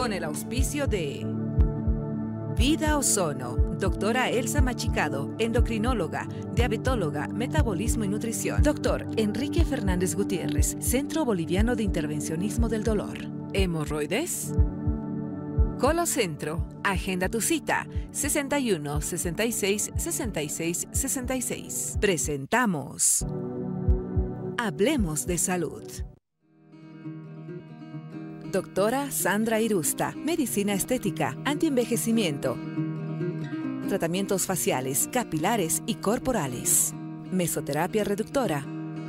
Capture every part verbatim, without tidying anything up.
Con el auspicio de Vida Ozono, doctora Elsa Machicado, endocrinóloga, diabetóloga, metabolismo y nutrición. Doctor Enrique Fernández Gutiérrez, Centro Boliviano de Intervencionismo del Dolor. ¿Hemorroides? Colocentro, agenda tu cita, sesenta y uno, sesenta y seis, sesenta y seis, sesenta y seis. Presentamos Hablemos de Salud. Doctora Sandra Irusta, medicina estética, antienvejecimiento, tratamientos faciales, capilares y corporales, mesoterapia reductora,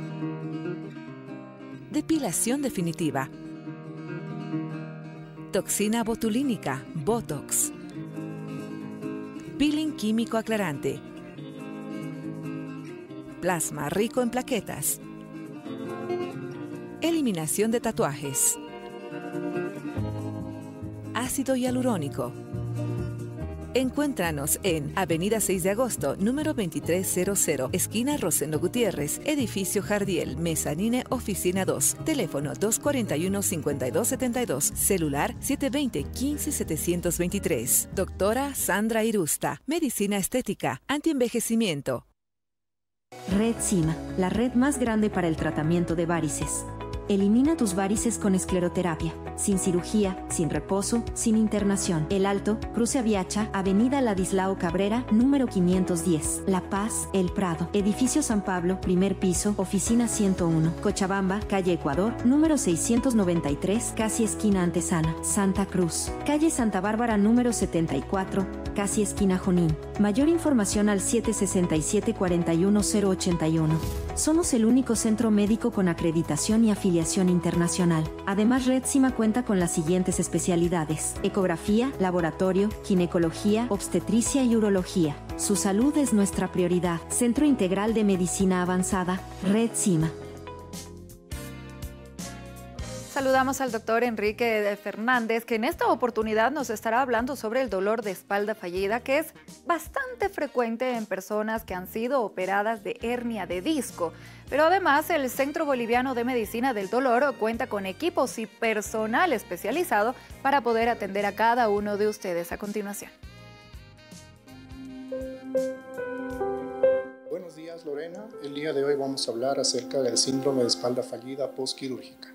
depilación definitiva, toxina botulínica, Botox, peeling químico aclarante, plasma rico en plaquetas, eliminación de tatuajes, ácido hialurónico. Encuéntranos en Avenida seis de agosto, número veintitrés cero, esquina Rosendo Gutiérrez, edificio Jardiel, Mezanine, oficina dos, teléfono dos cuatro uno, cinco dos siete dos, celular siete dos cero, uno cinco siete dos tres. Doctora Sandra Irusta, medicina estética, antienvejecimiento. Red Cima, la red más grande para el tratamiento de varices. Elimina tus varices con escleroterapia, sin cirugía, sin reposo, sin internación. El Alto, Cruce Aviacha, Avenida Ladislao Cabrera, número quinientos diez. La Paz, El Prado, Edificio San Pablo, primer piso, oficina ciento uno. Cochabamba, calle Ecuador, número seiscientos noventa y tres, casi esquina Antesana. Santa Cruz, calle Santa Bárbara, número setenta y cuatro, casi esquina Junín. Mayor información al siete seis siete, cuatro uno cero ocho uno. Somos el único centro médico con acreditación y afiliación internacional. Además, Red Cima cuenta con las siguientes especialidades: ecografía, laboratorio, ginecología, obstetricia y urología. Su salud es nuestra prioridad. Centro Integral de Medicina Avanzada, Red Cima. Saludamos al doctor Enrique Fernández, que en esta oportunidad nos estará hablando sobre el dolor de espalda fallida, que es bastante frecuente en personas que han sido operadas de hernia de disco. Pero además, el Centro Boliviano de Medicina del Dolor cuenta con equipos y personal especializado para poder atender a cada uno de ustedes. A continuación. Buenos días, Lorena. El día de hoy vamos a hablar acerca del síndrome de espalda fallida postquirúrgica.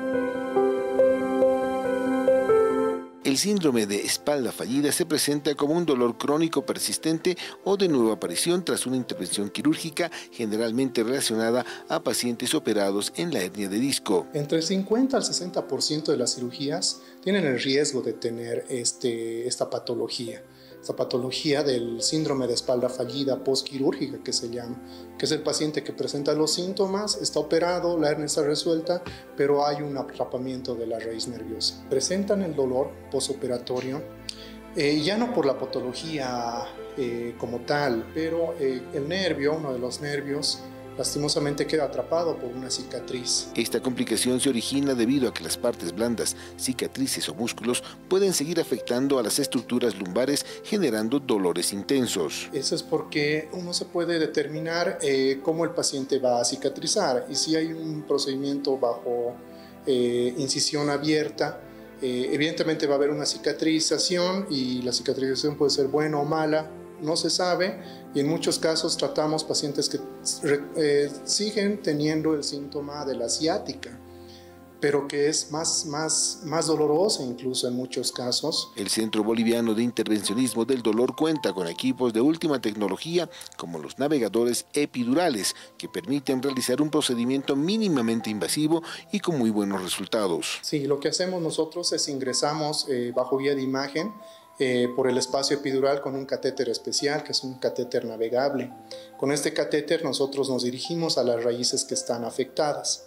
El síndrome de espalda fallida se presenta como un dolor crónico persistente o de nueva aparición tras una intervención quirúrgica, generalmente relacionada a pacientes operados en la hernia de disco. Entre el cincuenta al sesenta por ciento de las cirugías tienen el riesgo de tener este, esta patología. Esta patología del síndrome de espalda fallida postquirúrgica, que se llama, que es el paciente que presenta los síntomas, está operado, la hernia está resuelta, pero hay un atrapamiento de la raíz nerviosa. Presentan el dolor postoperatorio, eh, ya no por la patología eh, como tal, pero eh, el nervio, uno de los nervios, lastimosamente queda atrapado por una cicatriz. Esta complicación se origina debido a que las partes blandas, cicatrices o músculos, pueden seguir afectando a las estructuras lumbares, generando dolores intensos. Eso es porque uno se puede determinar eh, cómo el paciente va a cicatrizar, y si hay un procedimiento bajo eh, incisión abierta, eh, evidentemente va a haber una cicatrización, y la cicatrización puede ser buena o mala, no se sabe, y en muchos casos tratamos pacientes que eh, siguen teniendo el síntoma de la ciática, pero que es más, más, más dolorosa incluso en muchos casos. El Centro Boliviano de Intervencionismo del Dolor cuenta con equipos de última tecnología, como los navegadores epidurales, que permiten realizar un procedimiento mínimamente invasivo y con muy buenos resultados. Sí, lo que hacemos nosotros es ingresamos eh, bajo guía de imagen, Eh, por el espacio epidural con un catéter especial, que es un catéter navegable. Con este catéter nosotros nos dirigimos a las raíces que están afectadas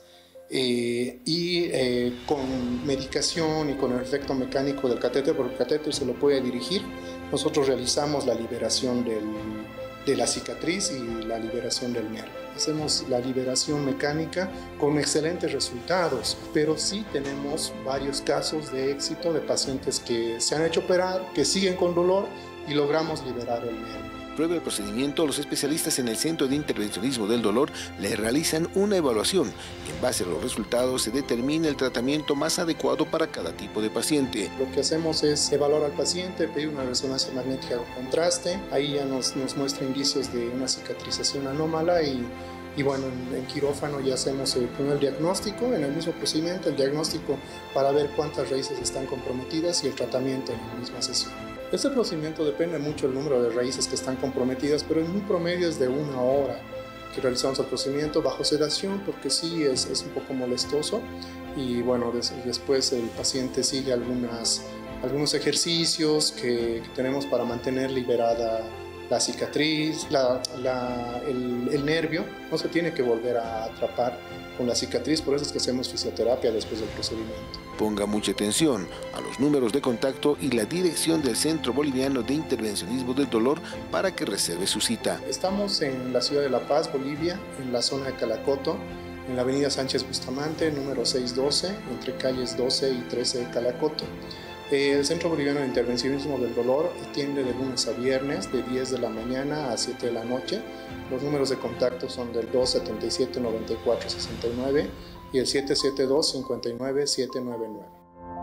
eh, y eh, con medicación y con el efecto mecánico del catéter, porque el catéter se lo puede dirigir, nosotros realizamos la liberación del, de la cicatriz y la liberación del nervio. Hacemos la liberación mecánica con excelentes resultados, pero sí tenemos varios casos de éxito de pacientes que se han hecho operar, que siguen con dolor y logramos liberar el nervio. aprueba el procedimiento, los especialistas en el Centro de Intervencionismo del Dolor le realizan una evaluación. En base a los resultados se determina el tratamiento más adecuado para cada tipo de paciente. Lo que hacemos es evaluar al paciente, pedir una resonancia magnética con contraste, ahí ya nos, nos muestra indicios de una cicatrización anómala y, y bueno, en, en quirófano ya hacemos el primer diagnóstico, en el mismo procedimiento, el diagnóstico para ver cuántas raíces están comprometidas y el tratamiento en la misma sesión. Este procedimiento depende mucho del número de raíces que están comprometidas, pero en un promedio es de una hora que realizamos el procedimiento bajo sedación, porque sí es, es un poco molestoso y bueno, des, después el paciente sigue algunas, algunos ejercicios que, que tenemos para mantener liberada la cicatriz, la, la, el, el nervio no se tiene que volver a atrapar con la cicatriz, por eso es que hacemos fisioterapia después del procedimiento. Ponga mucha atención a los números de contacto y la dirección del Centro Boliviano de Intervencionismo del Dolor para que reserve su cita. Estamos en la ciudad de La Paz, Bolivia, en la zona de Calacoto, en la avenida Sánchez Bustamante, número seiscientos doce, entre calles doce y trece de Calacoto. El Centro Boliviano de Intervencionismo del Dolor atiende de lunes a viernes de diez de la mañana a siete de la noche. Los números de contacto son del dos setenta y siete, noventa y cuatro, sesenta y nueve y el siete siete dos, cincuenta y nueve, setecientos noventa y nueve.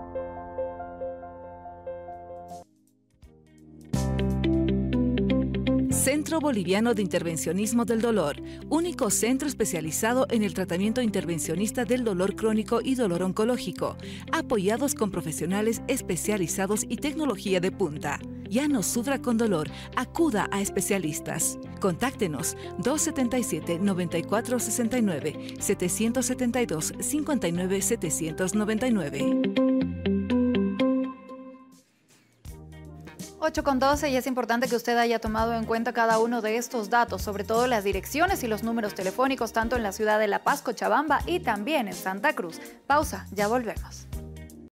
Centro Boliviano de Intervencionismo del Dolor, único centro especializado en el tratamiento intervencionista del dolor crónico y dolor oncológico, apoyados con profesionales especializados y tecnología de punta. Ya no sufra con dolor, acuda a especialistas. Contáctenos dos setenta y siete, noventa y cuatro, sesenta y nueve, setecientos setenta y dos, cincuenta y nueve, setecientos noventa y nueve. ocho con doce y es importante que usted haya tomado en cuenta cada uno de estos datos, sobre todo las direcciones y los números telefónicos, tanto en la ciudad de La Paz, Cochabamba y también en Santa Cruz. Pausa, ya volvemos.